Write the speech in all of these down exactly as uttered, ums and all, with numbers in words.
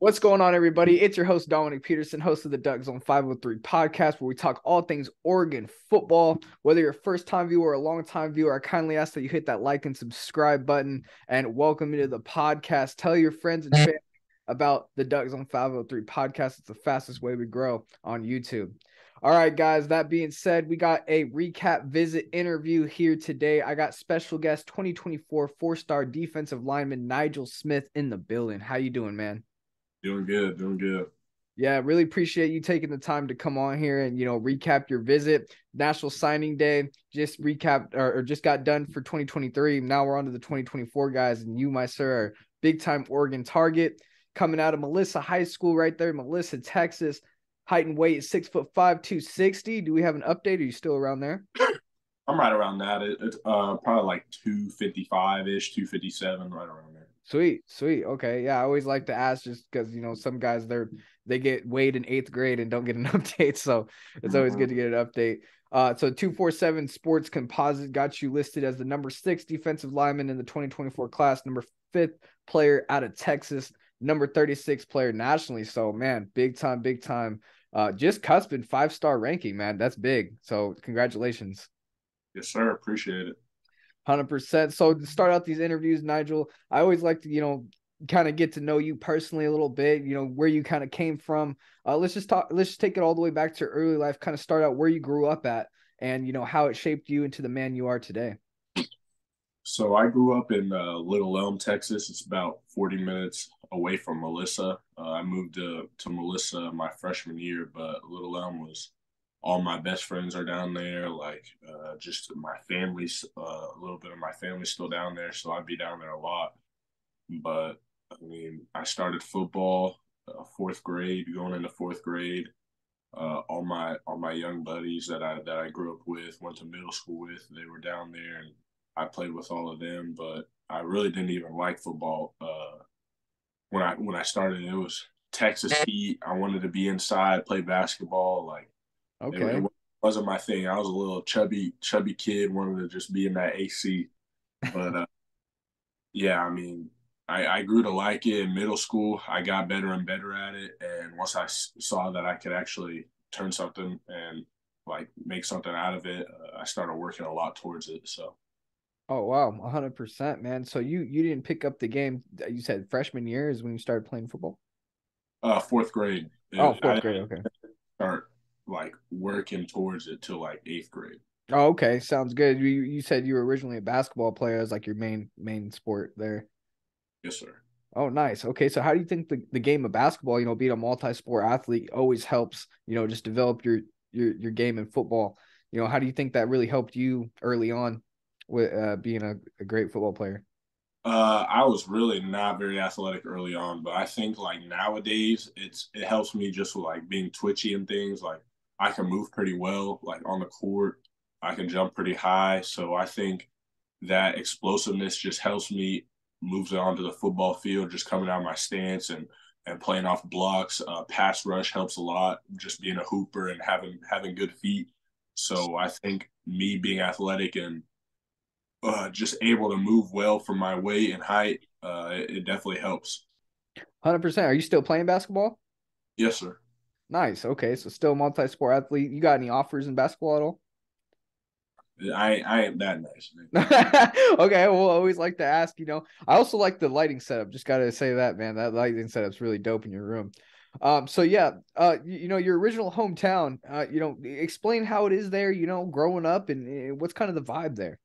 What's going on, everybody? It's your host, Dominic Peterson, host of the Duck Zone five oh three podcast, where we talk all things Oregon football. Whether you're a first-time viewer or a long-time viewer, I kindly ask that you hit that like and subscribe button, and welcome you to the podcast. Tell your friends and family about the Duck Zone five oh three podcast. It's the fastest way we grow on YouTube. All right, guys, that being said, we got a recap visit interview here today. I got special guest twenty twenty-four four-star defensive lineman Nigel Smith in the building. How you doing, man? Doing good, doing good. Yeah, really appreciate you taking the time to come on here and, you know, recap your visit. National Signing Day just recapped or, or just got done for twenty twenty-three. Now we're on to the twenty twenty-four guys, and you, my sir, are big-time Oregon target. Coming out of Melissa High School right there, Melissa, Texas. Height and weight is six foot five, two sixty. Do we have an update? Are you still around there? I'm right around that. It, it's uh, probably like two fifty-five-ish, two fifty-seven, right around there. Sweet, sweet. Okay. Yeah, I always like to ask just because, you know, some guys they're they get weighed in eighth grade and don't get an update. So it's always good to get an update. Uh, so two forty-seven Sports Composite got you listed as the number six defensive lineman in the twenty twenty-four class, number fifth player out of Texas, number thirty-six player nationally. So, man, big time, big time. Uh, just cusping five-star ranking, man. That's big. So congratulations. Yes, sir. Appreciate it. one hundred percent. So to start out these interviews, Nigel, I always like to, you know, kind of get to know you personally a little bit, you know, where you kind of came from. Uh, let's just talk, let's just take it all the way back to your early life, kind of start out where you grew up at and, you know, how it shaped you into the man you are today. So I grew up in uh, Little Elm, Texas. It's about forty minutes away from Melissa. Uh, I moved to, to Melissa my freshman year, but Little Elm was all my best friends are down there. Like uh, just my family's uh, a little bit of my family's still down there, so I'd be down there a lot. But I mean, I started football uh, fourth grade, going into fourth grade. Uh, all my all my young buddies that I that I grew up with, went to middle school with, they were down there, and I played with all of them. But I really didn't even like football uh, when I when I started. It was Texas heat. I wanted to be inside, play basketball. Like it, Okay. it wasn't my thing. I was a little chubby chubby kid, wanted to just be in that A C. But uh, yeah, I mean, I, I grew to like it in middle school. I got better and better at it. And once I s- saw that I could actually turn something and like make something out of it, uh, I started working a lot towards it. So, Oh, wow. one hundred percent, man. So you, you didn't pick up the game. You said freshman year is when you started playing football? uh, fourth grade, Oh, it, I fourth grade. didn't Okay. start like working towards it till like eighth grade. Oh, okay. Sounds good. You, you said you were originally a basketball player as like your main, main sport there. Yes, sir. Oh, nice. Okay, so how do you think the, the game of basketball, you know, being a multi-sport athlete always helps, you know, just develop your your your game in football? You know, how do you think that really helped you early on with uh, being a, a great football player? Uh, I was really not very athletic early on, but I think like nowadays it's it helps me just with like being twitchy and things. Like I can move pretty well, like on the court. I can jump pretty high. So I think that explosiveness just helps me move onto the football field, just coming out of my stance and and playing off blocks. Uh, pass rush helps a lot, just being a hooper and having having good feet. So I think me being athletic and uh, just able to move well for my weight and height, uh, it, it definitely helps. one hundred percent. Are you still playing basketball? Yes, sir. Nice. Okay, so still multi-sport athlete. You got any offers in basketball at all? I I ain't that nice. Okay, well, I always like to ask, you know. I also like the lighting setup. Just gotta say that, man. That lighting setup's really dope in your room. Um, so yeah, uh, you, you know, your original hometown, uh, you know, explain how it is there, you know, growing up and uh, what's kind of the vibe there.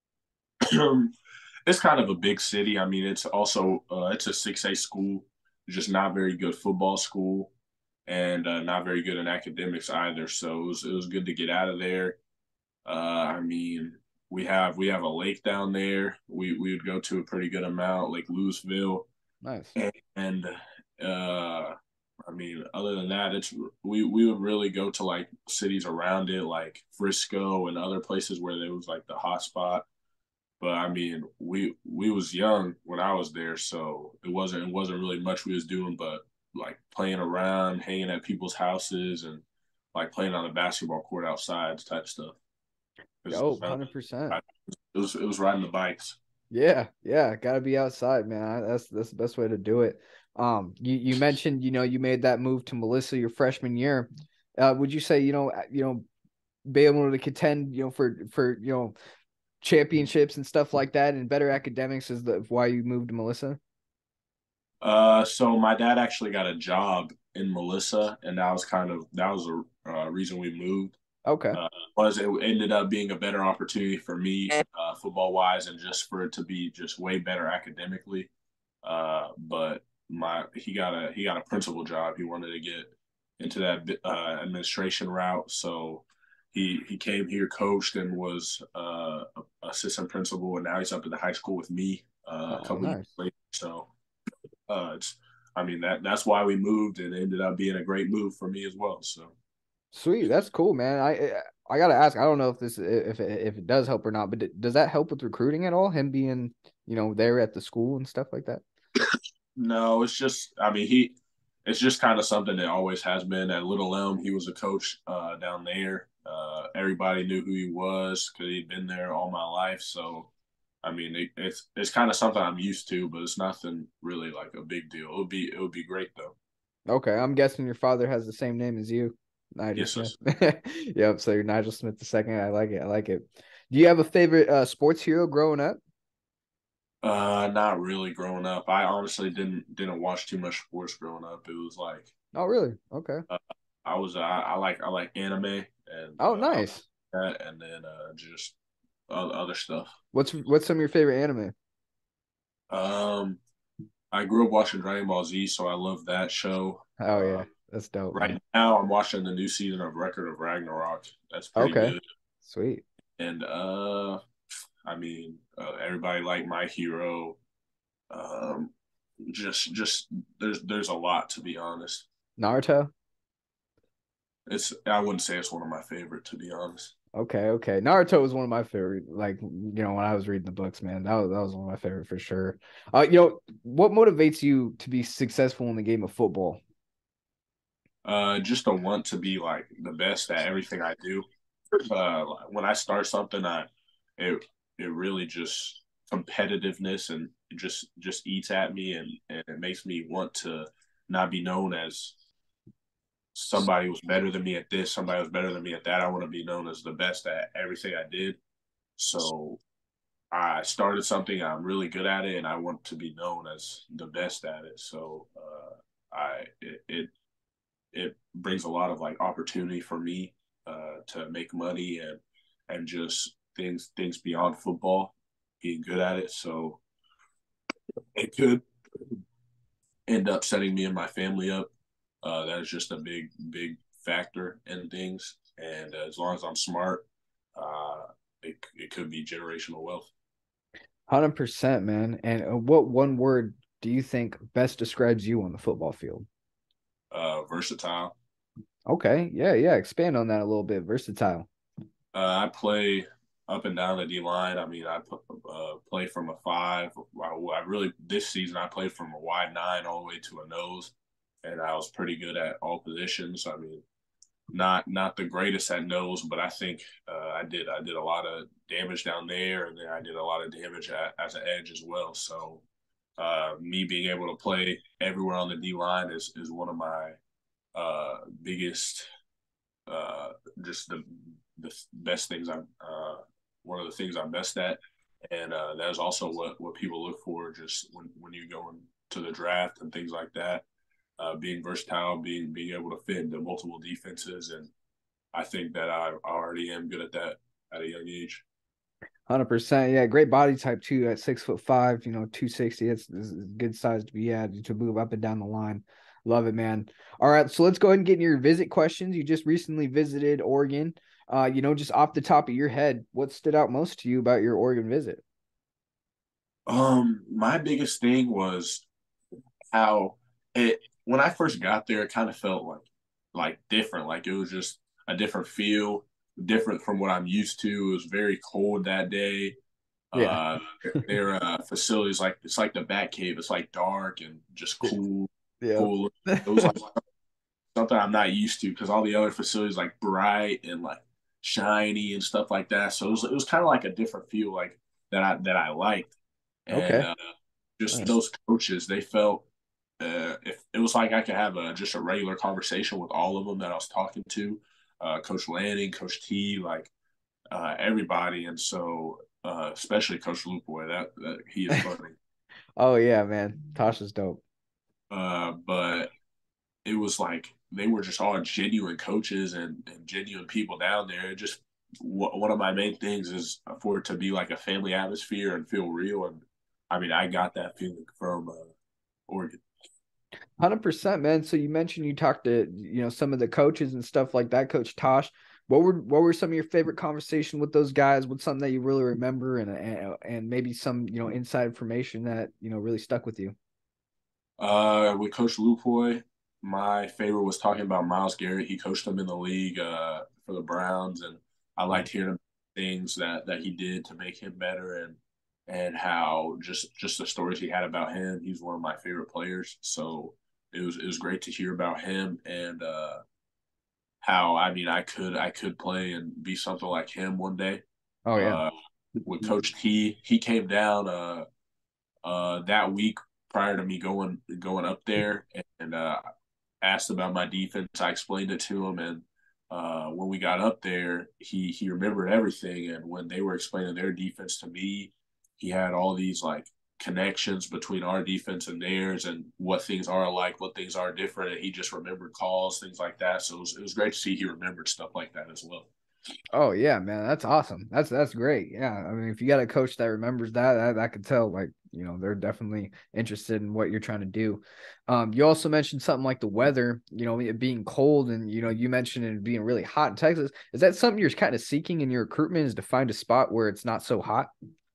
It's kind of a big city. I mean, it's also uh, it's a six A school, just not very good football school, and uh, not very good in academics either. So it was it was good to get out of there. Uh, I mean, we have we have a lake down there. We we would go to a pretty good amount, Lake Louisville, Nice. and, and uh, I mean, other than that, it's we we would really go to like cities around it, like Frisco and other places where there was like the hot spot. But I mean, we we was young when I was there, so it wasn't it wasn't really much we was doing, but like playing around, hanging at people's houses, and like playing on the basketball court outside type stuff. It was, Yo, one hundred percent. it was it was riding the bikes. Yeah, yeah, gotta be outside, man. I- That's that's the best way to do it. Um, you you mentioned, you know, you made that move to Melissa your freshman year. Uh, would you say, you know, uh, you know, be able to contend, you know, for for you know championships and stuff like that, and better academics is the why you moved to Melissa? Uh, so my dad actually got a job in Melissa, and that was kind of that was a uh, reason we moved. Okay. Uh, was it ended up being a better opportunity for me, uh, football wise, and just for it to be just way better academically. Uh, but my he got a he got a principal job. He wanted to get into that uh, administration route, so he he came here, coached, and was uh, assistant principal, and now he's up at the high school with me uh, a Oh, couple years nice. later. So uh, it's I mean that that's why we moved, and it ended up being a great move for me as well. So Sweet. That's cool, man. I I gotta ask. I don't know if this if it, if it does help or not, but does that help with recruiting at all? Him being, you know, there at the school and stuff like that. no, it's just I mean he it's just kind of something that always has been at Little Elm. He was a coach uh, down there. Uh, everybody knew who he was because he'd been there all my life. So I mean, it, it's it's kind of something I'm used to, but it's nothing really like a big deal. It would be it would be great though. Okay, I'm guessing your father has the same name as you, Nigel Yes, Smith. yes. Yep. So you're Nigel Smith the second. I like it. I like it. Do you have a favorite uh, sports hero growing up? Uh, not really growing up. I honestly didn't didn't watch too much sports growing up. It was like Oh, really? Okay. uh, I was I, I like I like anime and Oh, uh, nice. that, and then uh, just other stuff. What's what's some of your favorite anime? Um, I grew up watching Dragon Ball Z, so I love that show. Oh Uh, yeah, that's dope, right man. now, I'm watching the new season of Record of Ragnarok. That's pretty Okay, good. sweet. And uh, I mean, uh, everybody like My Hero. Um, just, just there's there's a lot to be honest. Naruto. It's I wouldn't say it's one of my favorite to be honest. Okay, okay. Naruto was one of my favorite. Like, you know, when I was reading the books, man, that was that was one of my favorite for sure. Uh, you know, what motivates you to be successful in the game of football? Uh, just to want to be like the best at everything I do. Uh, when I start something, I it it really just competitiveness and it just just eats at me and, and it makes me want to not be known as somebody was better than me at this, somebody was better than me at that. I want to be known as the best at everything I did. So I started something, I'm really good at it, and I want to be known as the best at it. So uh, I it, it it brings a lot of like opportunity for me uh, to make money and and just things things beyond football, being good at it. So it could end up setting me and my family up. Uh, that is just a big big factor in things. And uh, as long as I'm smart, uh, it it could be generational wealth. one hundred percent, man. And uh, what one word do you think best describes you on the football field? Uh, versatile. Okay, yeah, yeah. Expand on that a little bit. Versatile. Uh, I play up and down the D line. I mean, I uh, play from a five. I, I really this season I played from a wide nine all the way to a nose, and I was pretty good at all positions. I mean, not not the greatest at nose, but I think uh, I did I did a lot of damage down there, and then I did a lot of damage at, as an edge as well. So uh, me being able to play everywhere on the D line is is one of my uh, biggest uh, just the the best things I'm uh, one of the things I'm best at, and uh, that is also what what people look for just when when you go into the draft and things like that. Uh, being versatile, being being able to fit into multiple defenses, and I think that I already am good at that at a young age. one hundred percent. Yeah, great body type too at six foot five, you know, two sixty. It's, it's a good size to be at to move up and down the line. Love it, man. All right, so let's go ahead and get in your visit questions. You just recently visited Oregon. Uh, you know, just off the top of your head, what stood out most to you about your Oregon visit? Um, my biggest thing was how it when I first got there, it kind of felt like like different. Like it was just a different feel, different from what I'm used to. It was very cold that day. Yeah. Uh, their uh, facilities like it's like the Bat Cave. It's like dark and just cool, Yeah. cool. It was like something I'm not used to because all the other facilities like bright and like shiny and stuff like that. So it was it was kind of like a different feel like that I that I liked. and Okay. uh, just Nice. those coaches, they felt uh, if it was like I could have a just a regular conversation with all of them that I was talking to, uh, Coach Lanning, Coach T, like uh, everybody, and so uh, especially Coach Lupoy, that, that he is funny. Oh yeah, man. Tasha's dope. Uh, but it was like they were just all genuine coaches and, and genuine people down there. It just one of my main things is for it to be like a family atmosphere and feel real. And I mean, I got that feeling from uh, Oregon. one hundred percent, man. So you mentioned you talked to, you know, some of the coaches and stuff like that, Coach Tosh. What were what were some of your favorite conversation with those guys? What's something that you really remember, and and, and maybe some, you know, inside information that, you know, really stuck with you? Uh, with Coach Lupoy, my favorite was talking about Miles Garrett. He coached him in the league uh, for the Browns, and I liked hearing things that that he did to make him better, and and how just just the stories he had about him. He's one of my favorite players, so it was it was great to hear about him and uh, how I mean I could I could play and be something like him one day. Oh yeah. Uh, with Coach T, he came down uh, uh, that week prior to me going going up there and uh, asked about my defense. I explained it to him, and uh, when we got up there, he he remembered everything. And when they were explaining their defense to me, he had all these like connections between our defense and theirs, and what things are like, what things are different. And he just remembered calls, things like that. So it was, it was great to see he remembered stuff like that as well. Oh yeah, man, that's awesome. That's that's great. Yeah, I mean, if you got a coach that remembers that, that I could tell, like, you know, they're definitely interested in what you're trying to do. Um, you also mentioned something like the weather, you know, it being cold, and you know, you mentioned it being really hot in Texas. Is that something you're kind of seeking in your recruitment? Is to find a spot where it's not so hot?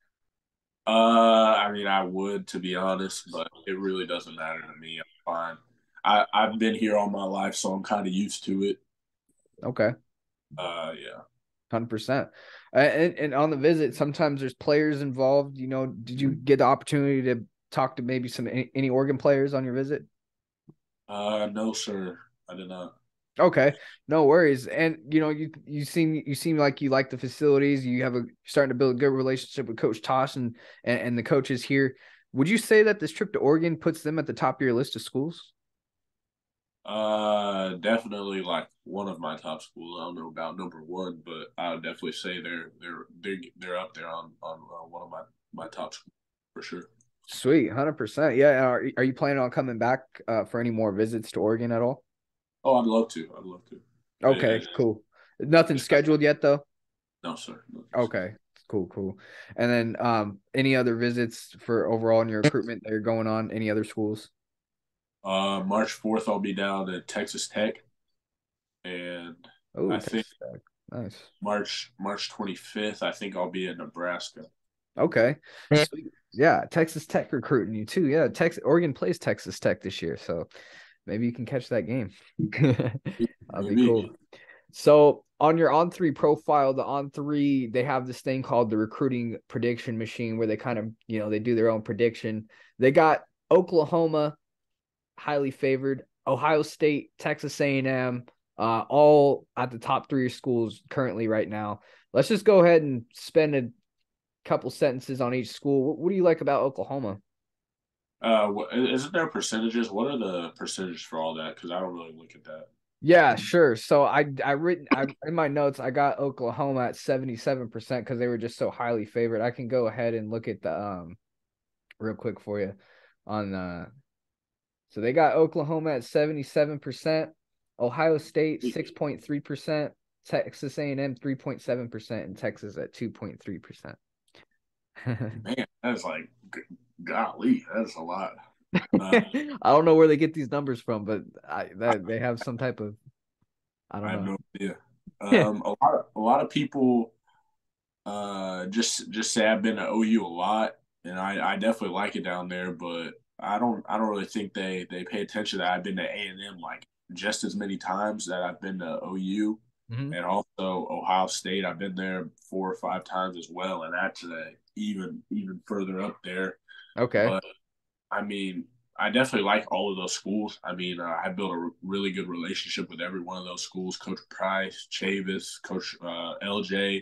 Uh, I mean, I would, to be honest, but it really doesn't matter to me. I'm fine. I, I've been here all my life, so I'm kind of used to it. Okay. Uh, yeah. one hundred percent. And, and on the visit, sometimes there's players involved. You know, did you get the opportunity to talk to maybe some any, any Oregon players on your visit? Uh, no, sir. I did not. Okay, no worries. And you know, you you seem you seem like you like the facilities. You have a starting to build a good relationship with Coach Tosh and, and and the coaches here. Would you say that this trip to Oregon puts them at the top of your list of schools? Uh, definitely like one of my top schools. I don't know about number one, but I would definitely say they're they're they're they're up there on on uh, one of my my top schools for sure. Sweet, one hundred percent. Yeah. Are are you planning on coming back uh, for any more visits to Oregon at all? Oh, I'd love to. I'd love to. I, I Okay, just, cool. Nothing just got, scheduled yet though. no, sir. No, sir. Okay, cool, cool. And then um, any other visits for overall in your recruitment that are going on? Any other schools? Uh, March fourth, I'll be down at Texas Tech, and Oh, I think Texas Tech. Nice. March March twenty fifth, I think I'll be in Nebraska. Okay. Sweet. Yeah, Texas Tech recruiting you too. Yeah, Texas Oregon plays Texas Tech this year, so maybe you can catch that game. That'd be Maybe. cool. So on your on three profile, the on three, they have this thing called the recruiting prediction machine where they kind of, you know, they do their own prediction. They got Oklahoma highly favored, Ohio State, Texas A and M, uh, all at the top three schools currently right now. Let's just go ahead and spend a couple sentences on each school. What, what do you like about Oklahoma? Uh, what, isn't there percentages? What are the percentages for all that? Because I don't really look at that. Yeah, sure. So I I written I in my notes I got Oklahoma at seventy-seven percent because they were just so highly favored. I can go ahead and look at the um real quick for you on uh so they got Oklahoma at seventy-seven percent, Ohio State six point three percent, Texas A and M three point seven percent, and Texas at two point three percent. Man, that's like, golly, that's a lot. Uh, I don't know where they get these numbers from, but I that they have some type of I I don't have know. no idea. Um, a lot of a lot of people uh just just say I've been to O U a lot, and I I definitely like it down there, but I don't I don't really think they they pay attention that I've been to A and M like just as many times that I've been to O U, Mhm. and also Ohio State. I've been there four or five times as well, and that's uh, even even further up there. Okay. But I mean, I definitely like all of those schools. I mean, uh, I built a really good relationship with every one of those schools. Coach Price, Chavis, Coach uh, L J.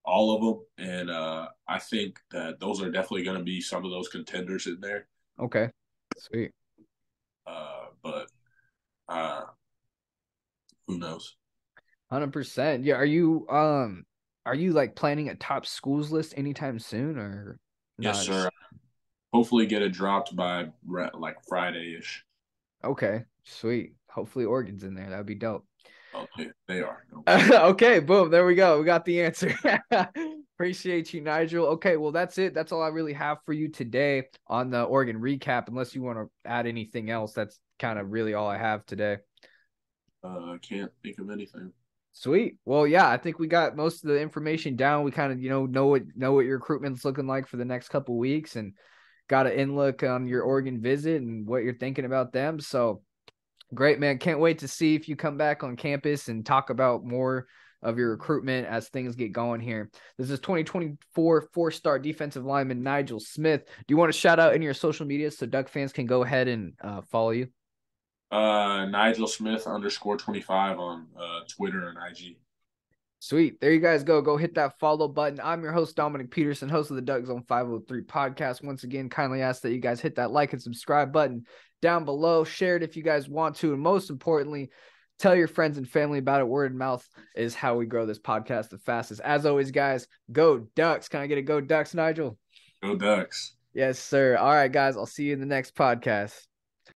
all of them, and uh, I think that those are definitely going to be some of those contenders in there. Okay, sweet. Uh, but uh, who knows? one hundred percent. Yeah, are you um are you like planning a top schools list anytime soon or Yes, not? sir. Hopefully, get it dropped by like Friday ish. Okay, sweet. Hopefully Oregon's in there. That'd be dope. Oh, they, they are. Okay, boom. There we go. We got the answer. Appreciate you, Nigel. Okay, well, that's it. That's all I really have for you today on the Oregon recap. Unless you want to add anything else, that's kind of really all I have today. Uh, I can't think of anything. Sweet. Well, yeah, I think we got most of the information down. We kind of, you know, know what know what your recruitment's looking like for the next couple weeks, and got an in look on your Oregon visit and what you're thinking about them. So great, man. Can't wait to see if you come back on campus and talk about more of your recruitment as things get going here. This is twenty twenty-four four-star defensive lineman Nigel Smith. Do you want to shout out any of your social media so Duck fans can go ahead and uh, follow you? Uh, Nigel Smith underscore twenty-five on uh, Twitter and I G. Sweet. There you guys go. Go hit that follow button. I'm your host, Dominic Peterson, host of the Duck Zone five oh three podcast. Once again, kindly ask that you guys hit that like and subscribe button down below. Share it if you guys want to. And most importantly, tell your friends and family about it. Word of mouth is how we grow this podcast the fastest. As always, guys, go Ducks. Can I get a go Ducks, Nigel? Go Ducks. Yes, sir. All right, guys. I'll see you in the next podcast.